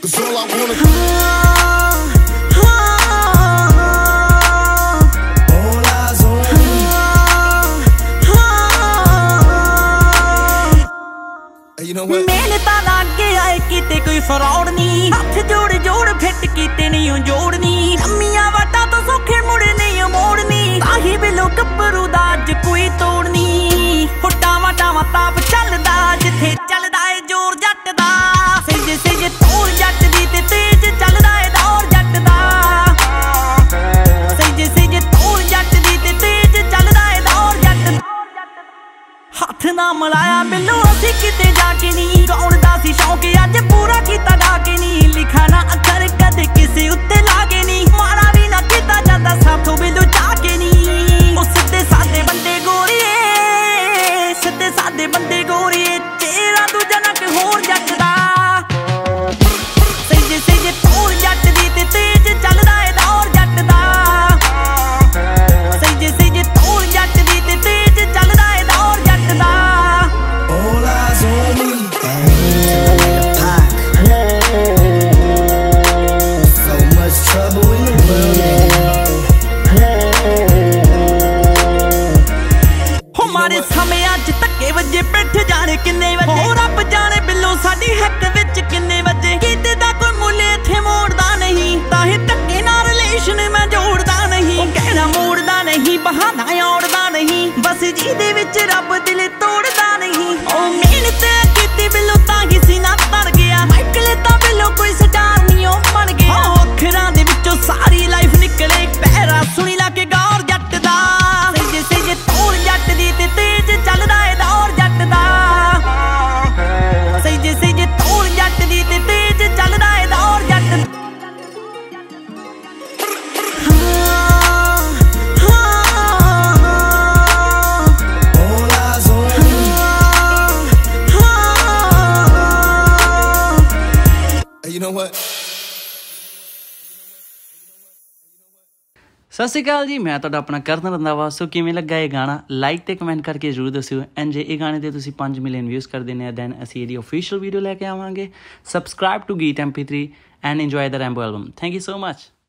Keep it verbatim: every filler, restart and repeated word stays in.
'Cause all I wanna all eyes on me. Hey, you know what? मेले ता लागे आए किते कोई फ्रॉड नहीं, हाथ जोड़ जोड़ फिट किते नहीं जोड़नी, अम्मियां वाटा तो सौखे मुड़ नहीं मोड़नी, ताही बिलो कपरू दा अज कोई तोड़नी, टावा टावा ताप चलदा जिथे चलदा है जोर जट दा, सजे सजे तोड़ जट दी ते तेज चलदा है दौर जट दा, सजे सजे तोड़ जट दी ते तेज चलदा है दौर जट दा। हथ ना मिलाया बिलो असी किते जाके नहीं, गाउण दा सी शौक अज पूरा कीता डाके नहीं, लिखा ना अखर कदे किसे उत्ते लागे नहीं, माड़ा भी ना कीता जांदा साथों बिलो जाके नहीं, ओ सिद्धे सादे बंदे गोरीए, सिद्धे सादे बंदे गोरीए, तेरा दूजा ना कोई होर जट दा, सजे सजे तोड़ जट दी ते तेज चलदा है दौर जट दा, सजे सजे तोड़ जट दी ते तेज चलदा है दौर जट दा। All eyes on me. So much trouble in the world. हो मारे समय अज धक्के वजे पिठ जाने किन्ने वजे, हो रब जाने बिलो साडी हैक विच किन्ने वजे, कीते दा कोई मुल्ले इत्थे मोड़दा नहीं, ताही धक्के नाल रिलेशन मैं जोड़दा नहीं, ओ कहना मोड़दा नहीं बहाना औड़दा नहीं, बस जीदे विच रब दिल तोड़दा नहीं, ओ मेहनत कीती बिलो ताही सीना तर गया, माइकल ता बिलो कोई स्टार नहीं ओ बन गया, अखरां दे विचों सारी लाइफ निकले पैरा सुनी ला के गौर जट दा, सजे सजे तोड़ जट दी ते तेज चलदा है दौर जट दा, सजे सजे तोड़ जट दी ते तेज चलदा है दौर जट दा। All eyes on me. Hey, you know what? ਸਤਿ ਸ਼੍ਰੀ ਅਕਾਲ ਜੀ, ਮੈਂ ਤੁਹਾਡਾ ਆਪਣਾ ਕਰਨ ਰੰਧਾਵਾ। ਸੋ ਕਿਵੇਂ ਲੱਗਾ ਇਹ ਗਾਣਾ, ਲਾਈਕ ਤੇ ਕਮੈਂਟ ਕਰਕੇ ਜ਼ਰੂਰ ਦੱਸਿਓ, ਐਂਡ ਜੇ ਇਹ ਗਾਣੇ ਦੇ ਤੁਸੀਂ ਪੰਜ ਮਿਲੀਅਨ ਵਿਊਜ਼ ਕਰ ਦਿੰਦੇ ਆ ਦੈਨ ਅਸੀਂ ਇਹਦੀ ਓਫੀਸ਼ੀਅਲ ਵੀਡੀਓ ਲੈ ਕੇ ਆਵਾਂਗੇ। Subscribe to Geet M P three and enjoy the Rambo album. Thank you so much.